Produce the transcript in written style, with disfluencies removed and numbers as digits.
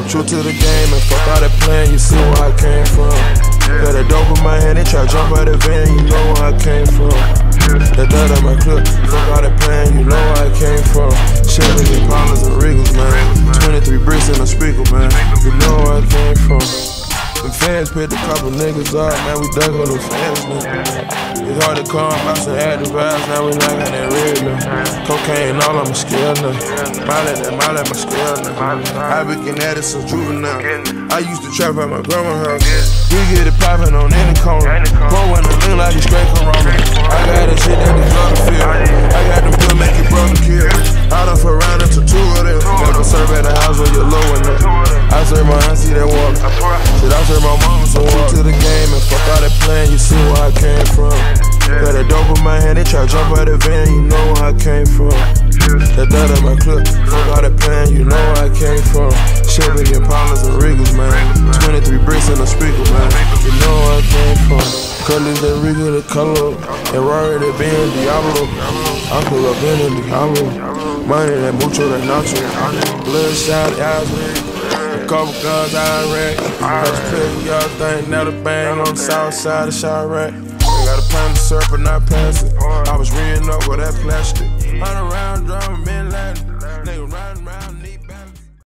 True to the game and fuck all that plan, you see where I came from. Got that dope in my hand, they try to jump out the van, you know where I came from. That third of my clip, fuck all that plan, you know where I came from. Chevys and Impalas and Regals, man. 23 bricks in a speaker, man. You know where I came from. The fans picked a couple niggas up, man, we dug on the fans, man. It's hard to come out some active vibes, now we like on that red now. Cocaine all on my scale now. Mile at my scale now. I been getting at it since juvenile. I used to trap at my grandma's house. We get it poppin' on any corner. Pour one to lean like it's straight from Roma. I got that shit that is brother feel. I got them pills make your brother kill. I done for round into 2 of them. Never serve at the house when you're low enough. I serve my auntie that water. Shit, I serve my mama some water. To the game and fuck all that plan, you see where I came from. Got that dope in my hand, they try to jump out the van, you know where I came from. That third of my clip, fuck all that plan, you know where I came from. Chevys and Impalas and Regals, man. 23 bricks in a speaker, man. You know where I came from. Colors that Regal, the color, and Rory that Ben Diablo. I pull up in the Diablo. Money that mucho, that nacho. Bloodshot, eyes red. Couple guns, I wreck. Got the pill, y'all think now the bang on the south side of Chirac. Got a pound of syrup and not pass it. I was reading up with that plastic. 100 round drum, men landing. Nigga riding.